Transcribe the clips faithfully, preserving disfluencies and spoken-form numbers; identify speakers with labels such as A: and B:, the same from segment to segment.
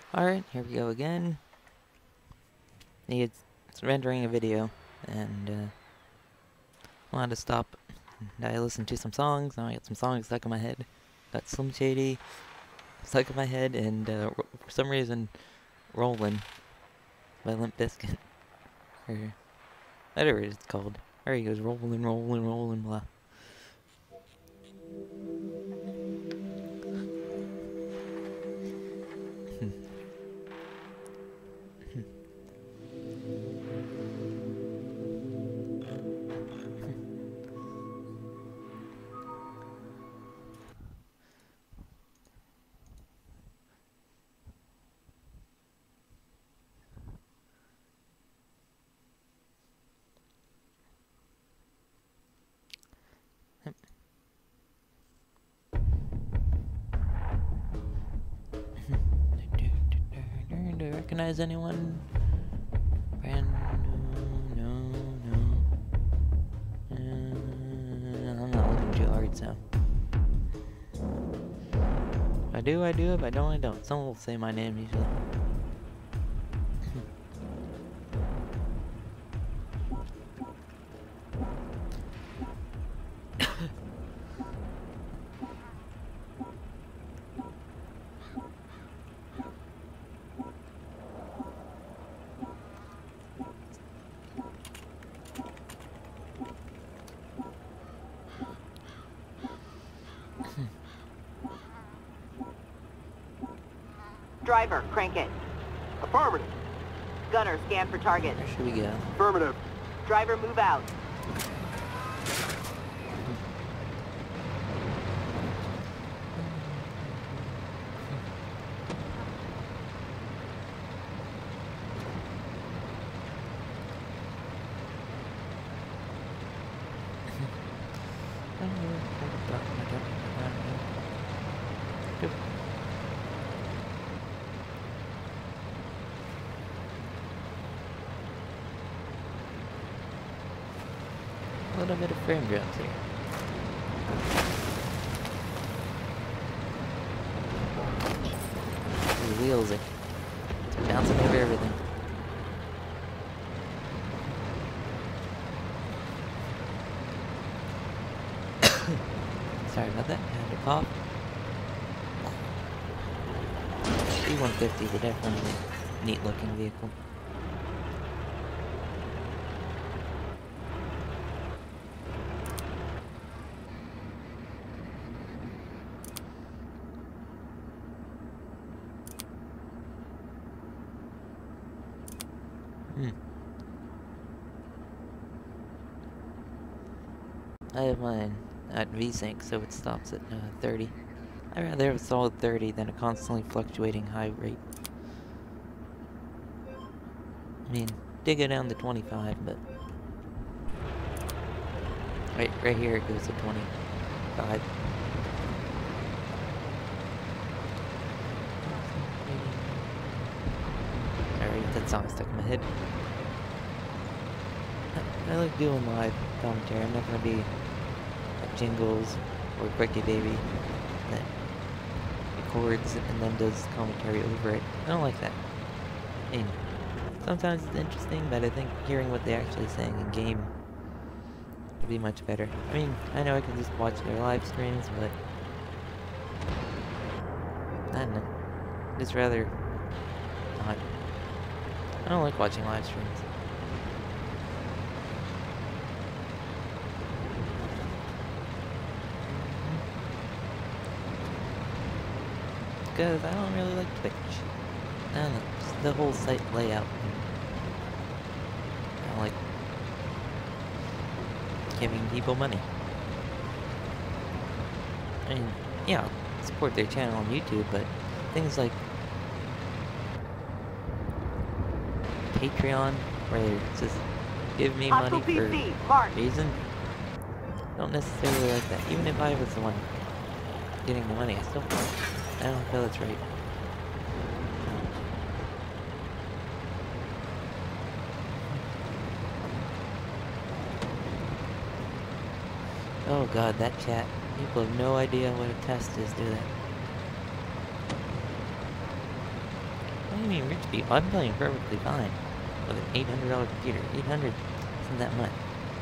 A: Alright, here we go again. It's, it's rendering a video, and uh, I wanted to stop. I listened to some songs, now I got some songs stuck in my head. Got Slim Shady stuck in my head, and uh, for some reason, Rollin' by Limp Bizkit. Or whatever it's called. There he goes, rollin', rollin', rollin', blah. Do you recognize anyone? Brand new, no, no. Uh, I'm not looking too hard, so. If I do, I do. If I don't, I don't. Someone will say my name usually.
B: Driver, crank it.
C: Affirmative.
B: Gunner, scan for target.
A: Where should we go?
C: Affirmative.
B: Driver, move out.
A: A little bit of frame drops here. The wheels are bouncing over everything. Sorry about that, I had to cough. E one fifty is a definitely neat looking vehicle. Hmm. I have mine at V-Sync, so it stops at uh, thirty. I'd rather have a solid thirty than a constantly fluctuating high rate. I mean, did go down to twenty-five, but right, right here it goes to twenty-five. Alright, that song stuck in my head. I, I like doing live commentary. I'm not gonna be like Jingles or Quickie Baby that records and then does commentary over it. I don't like that. I mean, sometimes it's interesting, but I think hearing what they're actually saying in game would be much better. I mean, I know I can just watch their live streams, but I don't know. I'd just rather not. I don't like watching live streams. Because I don't really like Twitch. I don't know, just the whole site layout. I don't like giving people money. I mean, yeah, I'll support their channel on YouTube, but things like Patreon, where it says give me money for a reason, I don't necessarily like that. Even if I was the one getting the money, I still I don't feel that's right. Oh god, that chat. People have no idea what a test is, do they? What do you mean rich people? I'm playing perfectly fine with an eight hundred dollar computer. eight hundred isn't that much.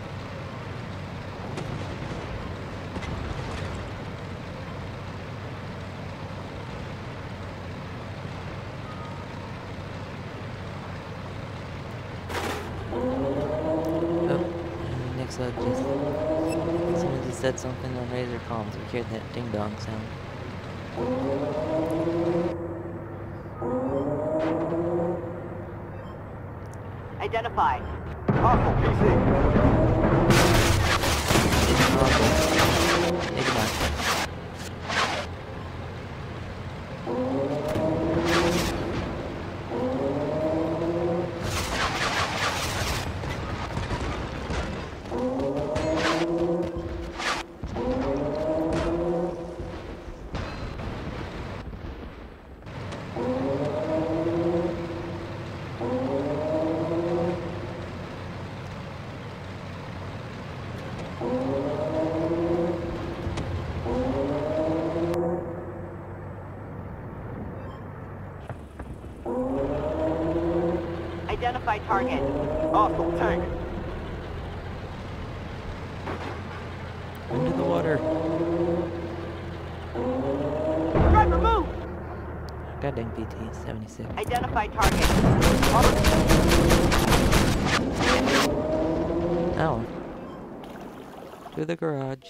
A: So just someone just said something on Razer comms. We heard that ding dong sound.
B: Identified. Hostile P C.
A: Maybe not.
B: Identify target.
C: Hostile tank.
A: Into the water.
B: Driver, move!
A: God dang P T seventy-six.
B: Identify target.
A: Oh. To the garage.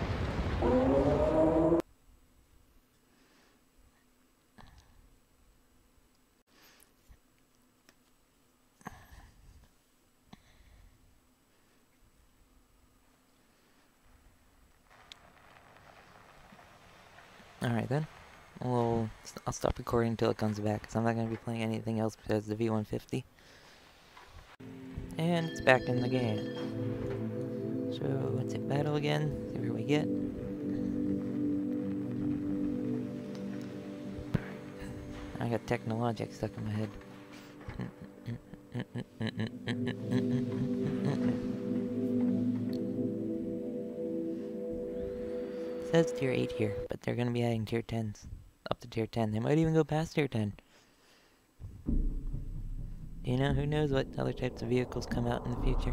A: Alright then. Well, I'll stop recording until it comes back, because I'm not going to be playing anything else besides the V one fifty. And it's back in the game. So, let's hit battle again, see where we get. I got Technologic stuck in my head. It says tier eight here, but they're going to be adding tier tens. Up to tier ten. They might even go past tier ten. You know, who knows what other types of vehicles come out in the future.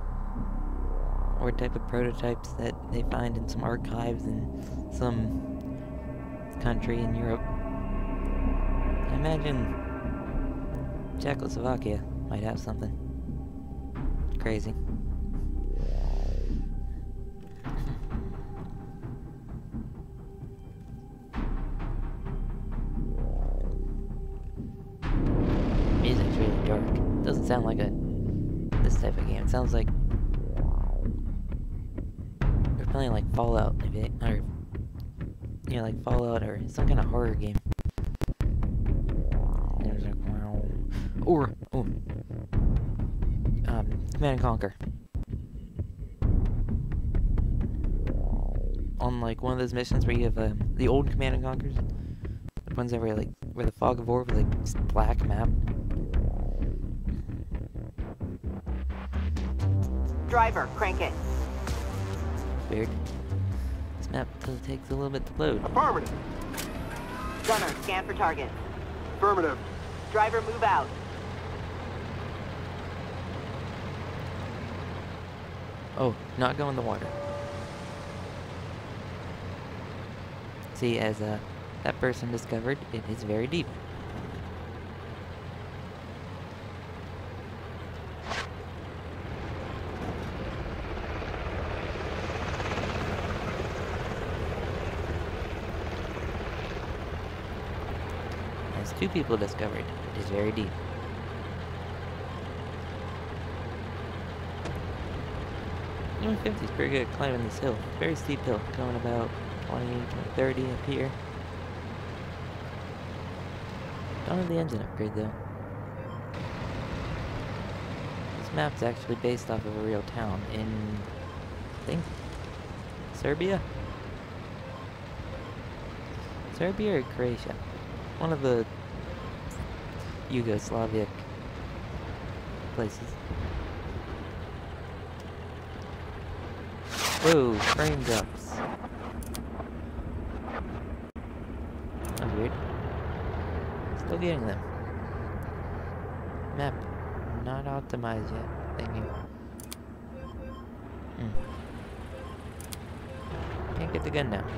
A: Or type of prototypes that they find in some archives in some country in Europe. I imagine Czechoslovakia might have something crazy. Music's really dark. Doesn't sound like a this type of game. It sounds like they're playing like Fallout, maybe, or you know, like Fallout or some kind of horror game. There's like or oh, um, Command and Conquer. On like one of those missions where you have uh, the old Command and Conquers, the ones that were like where the fog of war was like just black map.
B: Driver, crank it.
A: Weird. This map does takes a little bit to load.
C: Affirmative.
B: Gunner, scan for targets.
C: Affirmative.
B: Driver, move out.
A: Oh, not go in the water. See, as uh, that person discovered, it is very deep. As two people discovered, it is very deep. V one fifty is pretty good at climbing this hill. Very steep hill, going about twenty, thirty up here. Don't have the engine upgrade though. This map's actually based off of a real town in, I think, Serbia? Serbia or Croatia? One of the Yugoslavic places. Whoa, frame drops. That's weird. Still getting them. Map not optimized yet. Thinking. Hmm. Can't get the gun now.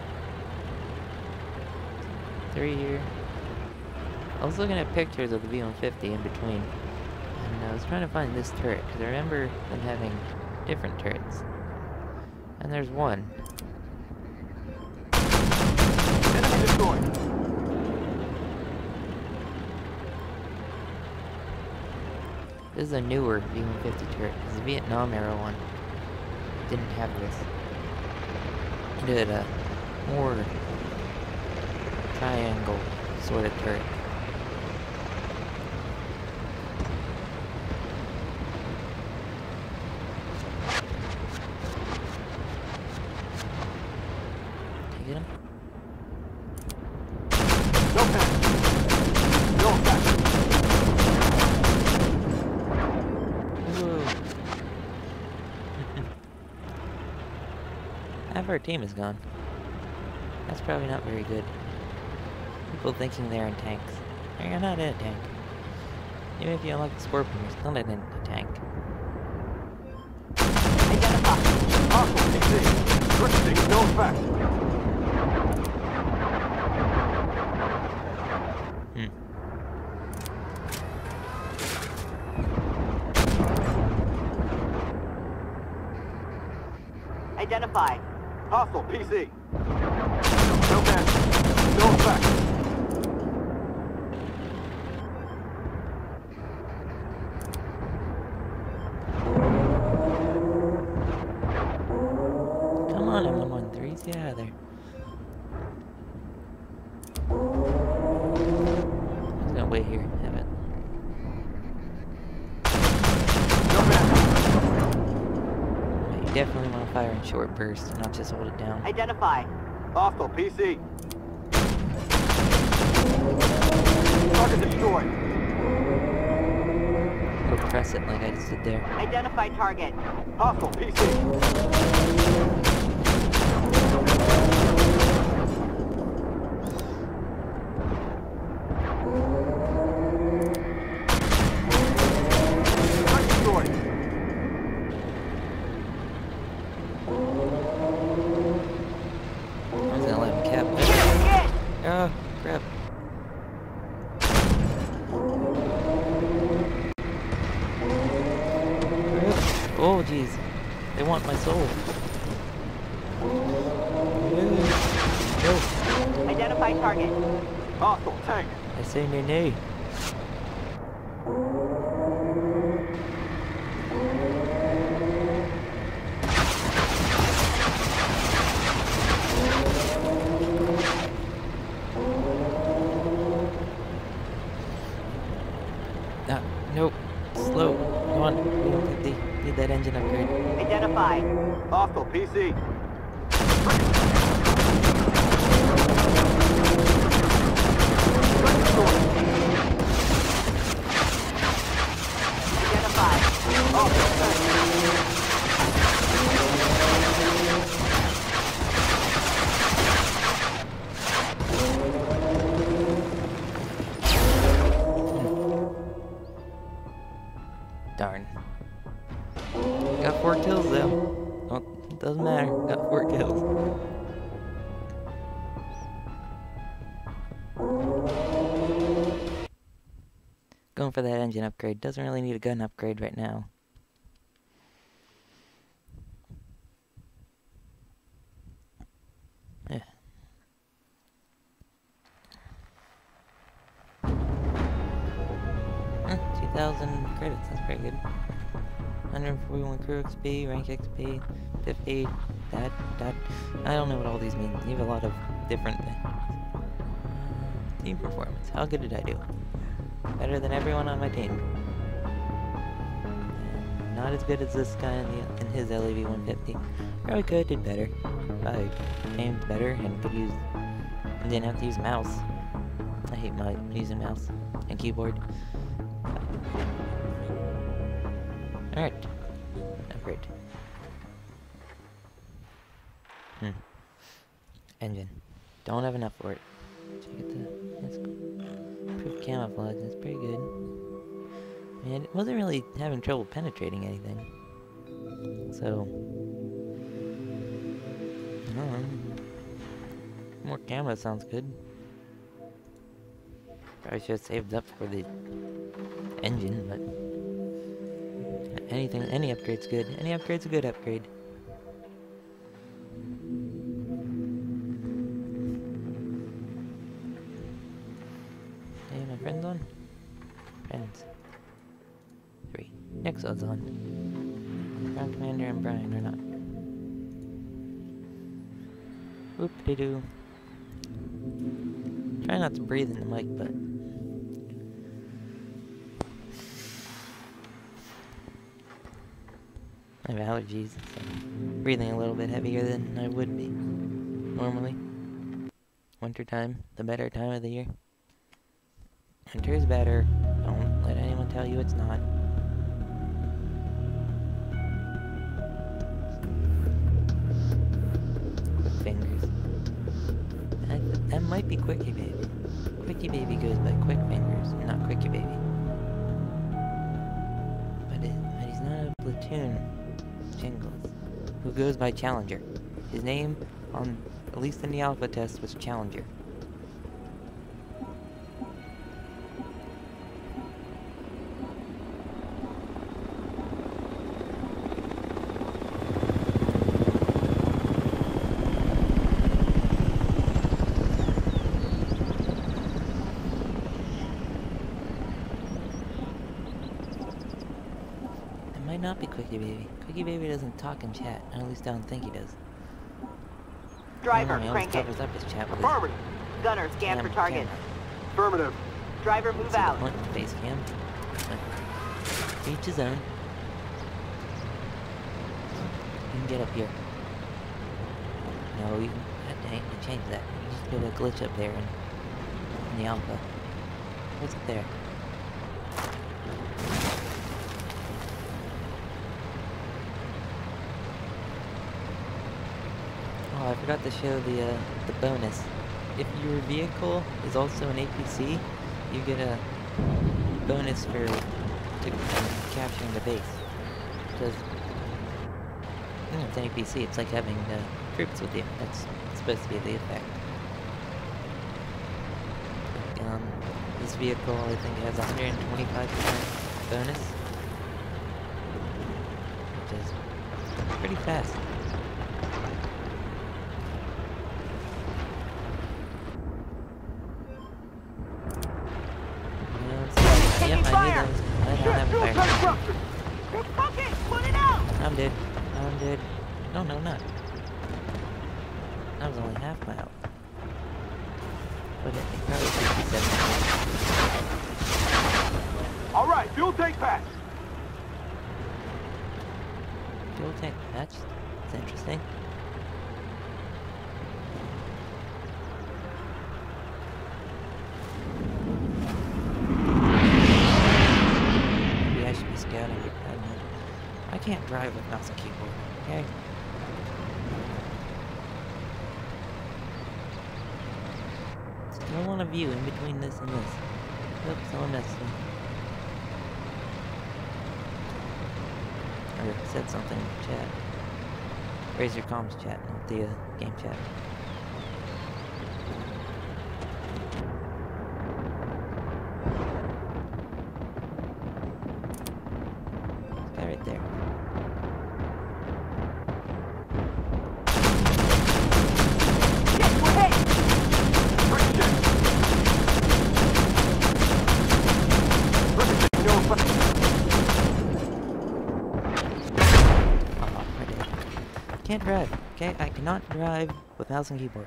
A: Three here. I was looking at pictures of the V one fifty in between, and I was trying to find this turret, because I remember them having different turrets. And there's one.
C: Enemy destroyed.
A: This is a newer V one fifty turret, because the Vietnam era one didn't have this. It did a more triangle sort of turret. Get him?
C: No pass. No effect.
A: Whoa. Half our team is gone. That's probably not very good. People thinking they're in tanks. You're not in a tank. Even if you unlock the Scorpion, you're still not in a tank.
B: Identify.
C: Hostile P C. Switching. No effect.
A: Hmm.
B: Identify.
C: Hostile P C. No pass. No effect.
A: Come on, M one threes, get out of there. I'm just gonna wait here and have it.
C: No pass.
A: You definitely want to fire in short bursts and not just hold it down.
B: Identify.
C: Hostile P C. Target destroyed.
A: Or press it like I just did there.
B: Identify target.
C: Hostile P C. Target destroyed.
A: I was gonna let him cap.
B: Get!
A: Oh, crap. Oh, jeez. They want my soul. No.
B: Identify target.
C: Hostile tank.
A: I say nay nay. Ah, nope. Slow. Come on. fifty. Need that engine upgrade.
B: Identify.
C: Hostile P C.
B: Identify.
C: Hostile tank.
A: Darn. Got four kills though. Well, it doesn't matter. Got four kills. Going for that engine upgrade. Doesn't really need a gun upgrade right now. Yeah. Huh, two thousand credits, that's pretty good. one hundred forty-one crew X P, rank X P, fifty, that, that. I don't know what all these mean. You have a lot of different things. Team performance. How good did I do? Better than everyone on my team. And not as good as this guy in, the, in his L A V one fifty. Probably could, did better. Probably aimed better and could use, and didn't have to use mouse. I hate my using mouse and keyboard. Alright. Upgrade. Hmm. Engine. Don't have enough for it. Check it the. That's cool. Improved camouflage, that's pretty good. And it wasn't really having trouble penetrating anything. So, I don't know. More camera sounds good. Probably should have saved up for the engine, but anything, any upgrade's good. Any upgrade's a good upgrade. Hey, my friends on? Friends. Three. Nexo's on. Ground Commander and Brian are not. Whoop-de-doo. Try not to breathe in the mic, but... I have allergies, so I'm breathing a little bit heavier than I would be normally. Wintertime, the better time of the year. Winter is better. Don't let anyone tell you it's not. Quick fingers. That, that might be Quickie Baby. Quickie Baby goes by Quick Fingers, not Quickie Baby. But, it, but he's not a platoon. Jingles, who goes by Challenger. His name, on at least in the alpha test, was Challenger. Might not be Quickie Baby. Quickie Baby doesn't talk in chat. At least I don't think he does.
B: Driver,
A: He always
B: crank it.
A: covers up his chat with his
C: Affirmative.
B: Gunner, scan for
A: cam-
B: target.
A: camera.
C: Affirmative.
B: Driver, move
A: See the
B: out.
A: point with face cam. But each his own. You can get up here. No, you can. God dang, you changed that. You just do a glitch up there in, in the alpha. What's it there? Oh, I forgot to show the uh, the bonus. If your vehicle is also an A P C, you get a bonus for to, um, capturing the base. Because you know, it's an A P C, it's like having uh, troops with you. That's supposed to be the effect. Like, um, this vehicle, I think, has one hundred twenty-five percent bonus, which is pretty fast. Yep, I knew that was. I don't have a fire.
B: Fuck it! Put it out!
A: I'm dead. I'm dead. No, no, not. That was only half my health. But it, it probably sixty-seven.
C: All right, fuel tank patch.
A: Fuel tank patch. That's interesting. Maybe I should be scouting. I don't know. I can't drive with mouse and keyboard. Okay. Still want a view in between this and this. Oops, someone messed me. Or said something in the chat. Raise your comms chat, not the uh, game chat. This guy right there.
B: Shit, we're hit!
A: Oh, I did. Can't drive. Okay, I cannot drive with mouse and keyboard.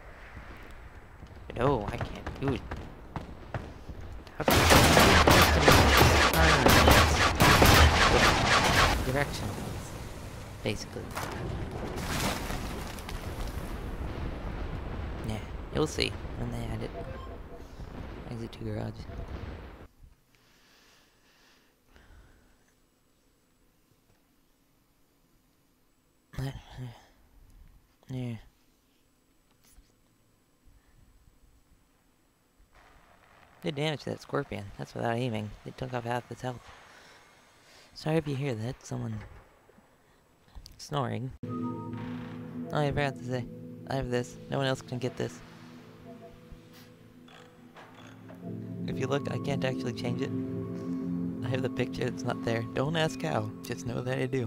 A: No, I can't do it. How can I turn with directions, basically. Yeah, you'll see when they add it. Exit to garage. Yeah. Did damage to that scorpion. That's without aiming. It took off half its health. Sorry if you hear that. Someone snoring. Oh, I forgot to say. I have this. No one else can get this. If you look, I can't actually change it. I have the picture, it's not there. Don't ask how, just know that I do.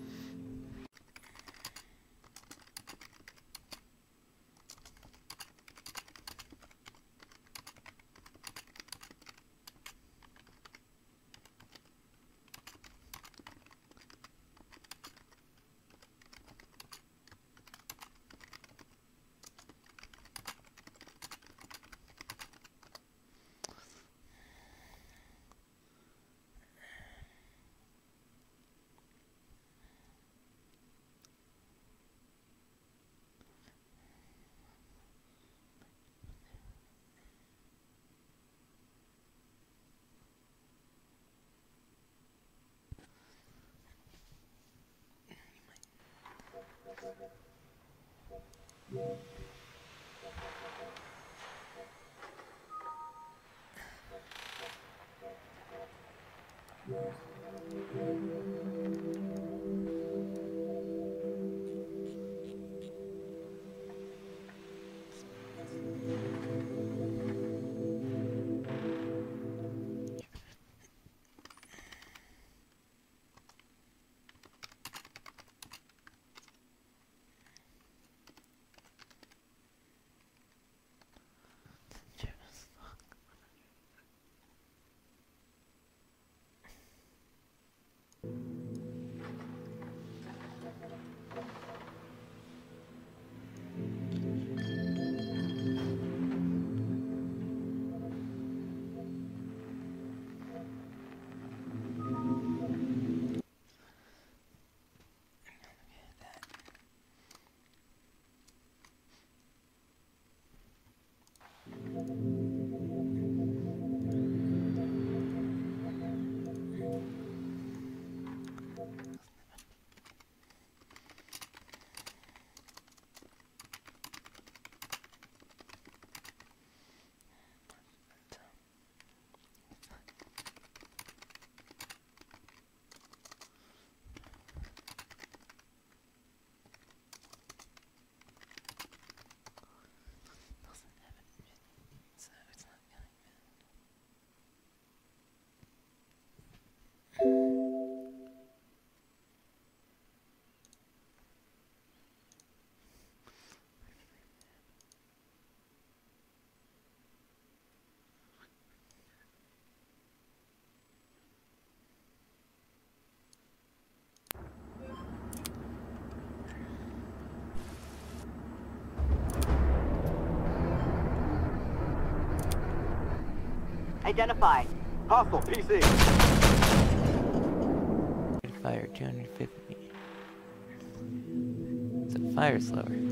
B: Identify.
C: Hostile P C.
A: Fire two hundred fifty. It's a fire slower.